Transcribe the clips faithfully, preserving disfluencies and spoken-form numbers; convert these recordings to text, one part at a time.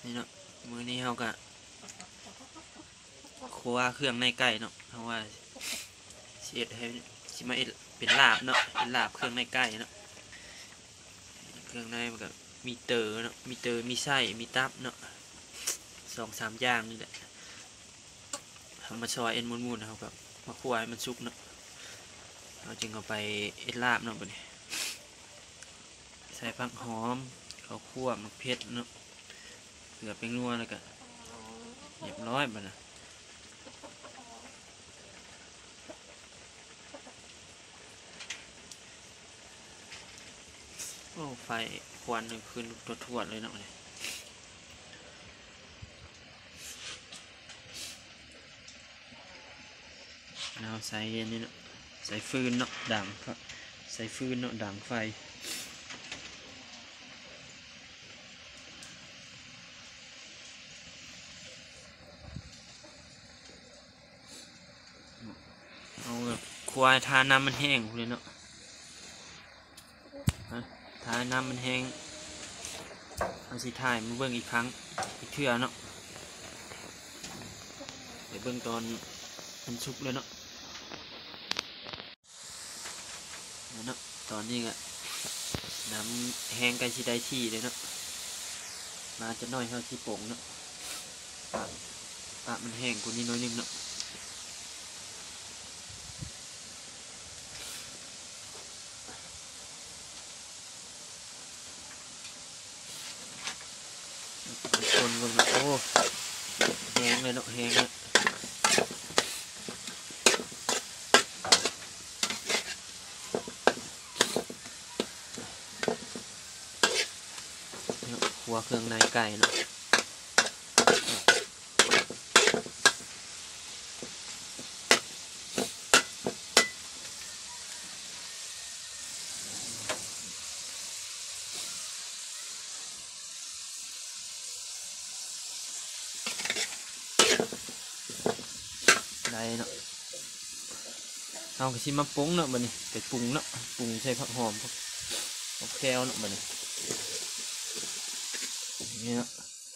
นี่เนาะมื้อนี้เขาก็ครัวเครื่องในไก่เนาะเพราะว่าเสียดให้สิมาเป็นลาบเนาะเป็นลาบเครื่องในไก่เนาะเครื่องในมันก็มีเตอเนาะมีเตอมีไส้มีตับเนาะสองสามอย่างนี่แหละทำมาซอยเอ็นมุนๆนะครับมาคั่วให้มันสุกเนาะเราจึงเอาไปเอ็ดลาบเนาะบัดนี้ใส่ผักหอมข้าวคั่วมะเขือเนาะเกลือเป็นนัวแล้วก็เรียบร้อยบัดนะโอ้ไฟควันขึ้นทั่วๆเลยเนาะเลยเราใส่นี่เนาะใส่ฟืนเนาะด่างใส่ฟืนเนาะด่างไฟเอาแบบควายทาน้ำมันแห้งเลยเนาะทาน้ำมันแห้งเอาสิถ่ายมาเบิ่งอีกครั้งอีกเทื่อเนาะเดี๋ยวเบิ่งตอนมันสุกเลยเนาะเนาะตอนนี้ก็น้ำแห้งใกล้ชิได้ที่เลยเนาะมาจะน้อยเท่าที่โป่งเนาะปะปะมันแห้งกว่านี้น้อยนึงเนาะคนคนโอ้แห้งเลยเนาะแห้งเลยหัวเครื่องในไก่เนาะได้เนาะเอากระชิมมาปรุงเนาะบัดนี้ไปปรุงเนาะปรุงใส่ผักหอมผักผักแก้วเนาะบัดนี้นี่เนาะ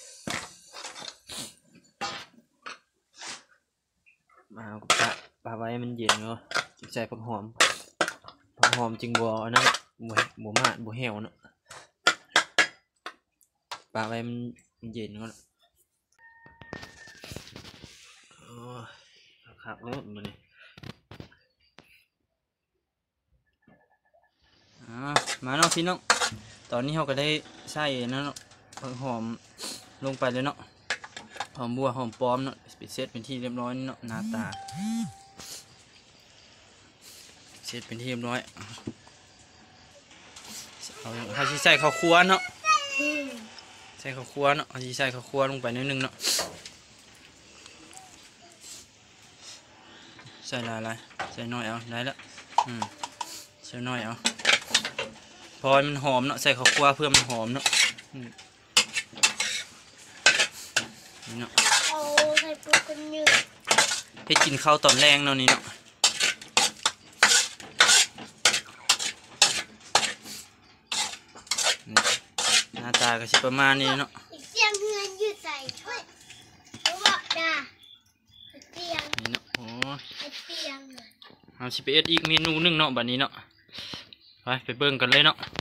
มาปะปะไว้มันเย็นเนาะจิบใส่ผักหอมผักหอมจึงบัวนะบัวบัวมาดบัวเหี่ยวเนาะปะไว้มันเย็นเนาะโอ้ขับรถมาเนี่ยมาเนาะพี่น้องตอนนี้เราก็ได้ใส่เนาะผักหอมลงไปเลยเนาะหอมบัวหอมปลอมเนาะเสร็จเป็นที่เรียบร้อยเนาะหน้าตาเสร็จเป็นที่เรียบร้อยเอาเขาใส่ข้าวคั่วเนาะใส่ข้าวคั่วเนาะเขาใส่ข้าวคั่วลงไปนิดนึงเนาะใส่ลายลายใส่น้อยเอาได้แล้วอืมใส่น้อยเอาพอมันหอมเนาะใส่ข้าวคั่วเพื่อมันหอมเนาะนี่เนาะเอาใส่ปูกันเยอะให้กินข้าวตอนแรงเนาะนี่เนาะหน้าตาก็สิประมาณนี้เนาะเตียงเงินยืดใส่ช่วยรู้ว่าจ้าเตียงนี่เนาะโอ้เตียงเอาสิไปเอ็ดอีกเมนูนึงเนาะบัดนี้เนาะไปไปเบิ่งกันเลยเนาะ